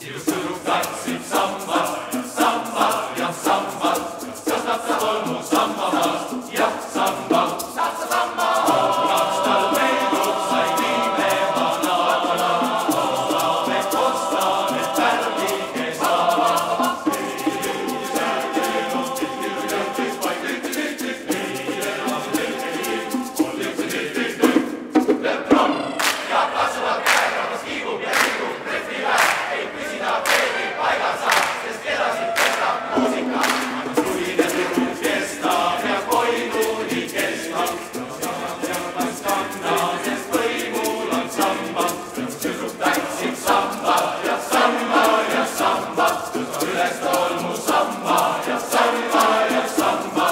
Ilustsurub tantsib samba ja samba, tõstab ta tolmu samba maast, jah, samba. Saksa samba, kas tal meenub, sai viime banaana, ostame pärlige saama. Lebron ja kasvavad käed, rahvas kiigub ja liigub, rütmi väär, ei püsi ta keegi paigal saab, sest edasi kestab muusika. Aga suline turu kestab ja koinuni kestab, sest võimul on samba. Tüdruk tantsib samba ja samba ja samba, tõstab üles tolmu samba ja samba ja samba.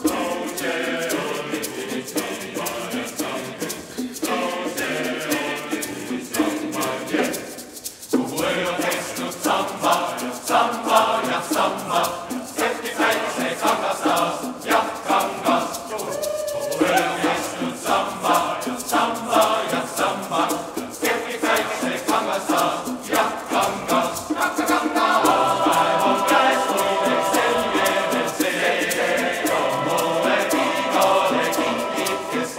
Samba ja samba, tehti päikse kangastas, jah kangas. Kogu öö on kestnud samba ja samba, tehti päikse kangastas, jah kangas. Kanga, kanga, päev on käes, muideks selge veel see, moe igale kingib, kes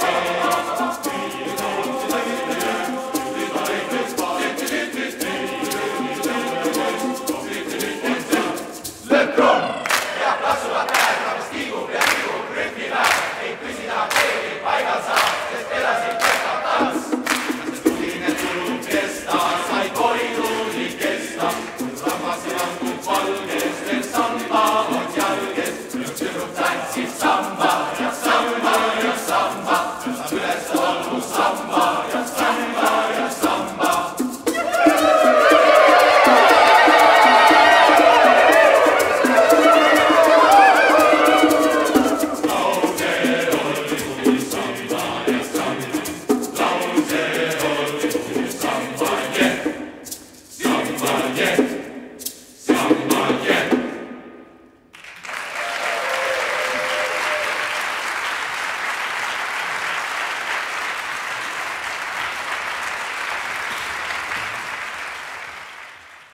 Lebron ja kasvavad käed, rahvas kiigub ja liigub, rütmi väär, ei püsi ta keegi paigal saab, sest edasi kestab tants. Kas tuline turu kestab, sai koinuni kestab, rahvas langub valges, veel samba on jalges. Tüdruk tantsib samba ja samba ja samba, tõstab üles tolmu samba ja samba ja samba. Yeah.